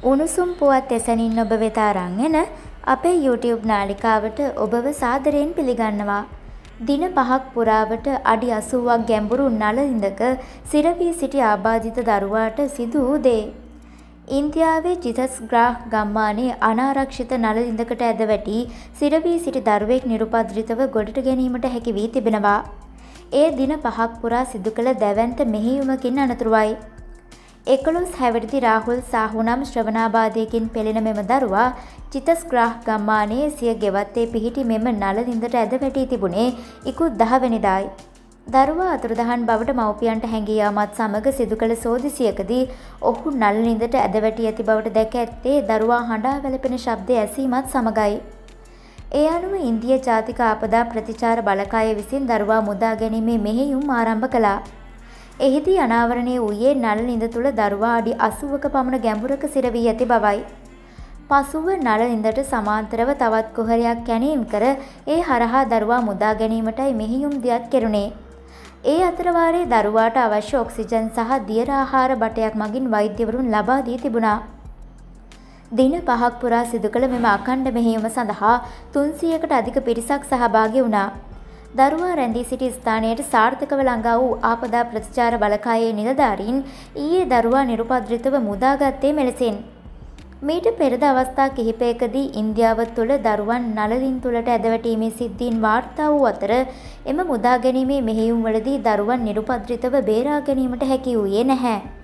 උණුසුම් පුවත් එසැනින් ඔබ වෙත අරන් එන අපේ YouTube නාලිකාවට ඔබව සාදරයෙන් පිළිගන්නවා. දින 5ක් පුරාවට අඩි 80ක් ගැඹුරු නළලිඳක සිරවී සිටි ආබාධිත දරුවාට සිදු වූ දේ. ඉන්දියාවේ චිතස්ග්‍රාහ ගම්මානයේ අනාරක්ෂිත නළලිඳකට ඇද වැටි සිරවී සිටි දරුවෙක් නිරුපද්‍රිතව ගොඩට ගැනීමට හැකි වී තිබෙනවා. ඒ දින 5ක් පුරා සිදු කළ දැවැන්ත මෙහෙයුමකින් අනතුරුවයි. 11 හැවිරිදි රාහුල් සාහු නම් ශ්‍රවණාබාධයකින් පෙළෙන මෙම දරුවා චිතස්ග්‍රාහ ගම්මානයේ සිය ගෙවත්තේ පිහිටි මෙම නළලිඳට ඇද වැටී තිබුණේ ඉකුත් 10 වෙනිදායි. දරුවා අතුරුදහන් බවට මව්පියන්ට හැඟී යාමත් සමග සිදු කළ සෝදිසියකදී ඔහු නළලිඳට ඇද වැටී ඇති බවට දැක ඇත්තේ දරුවා හඬා වැළපෙන ශබ්දය ඇසීමත් සමගයි. ඒ අනුව ඉන්දිය ජාතික ආපදා ප්‍රතිචාර බලකාය විසින් දරුවා මුදා ගැනීමේ මෙහෙයුම් ආරම්භ කළා. එහිදී අනාවරණය වූයේ නළලිඳ තුළ දරුවා අඩි 80ක පමණ ගැඹුරක සිරවී ඇති බවයි. පසුව නළලිඳට සමාන්තරව තවත් කුහරයක් කැණීම් කර ඒ හරහා දරුවා මුදා ගැනීමටයි මෙහෙයුම් දියත් කෙරුණේ. ඒ අතර වාරයේ දරුවාට අවශ්‍ය ඔක්සිජන් සහ දියර ආහාර බටයක් මගින් වෛද්‍යවරුන් ලබා දී තිබුණා. දින 5ක් පුරා සිදු කළ මෙම අඛණ්ඩ මෙහෙයුම සඳහා 300කට අධික පිරිසක් සහභාගී වුණා. දරුවා රැඳී සිටි ස්ථානයට සාර්ථකව ළඟා වූ ආපදා ප්‍රතිචාර බලකායේ නිලධාරීන් ඊයේ දරුවා නිරුපද්‍රිතව මුදාගත්තේ මෙලෙසින්. මීට පෙරද අවස්ථා කිහිපයකදී ඉන්දියාව තුළ දරුවන් නළලින් තුළට ඇදවැටීමේ සිද්ධීන් වාර්තා වූ අතර එම මුදා ගැනීමේ මෙහෙයුම්වලදී දරුවන් නිරුපද්‍රිතව බේරා ගැනීමට හැකි වූයේ නැහැ.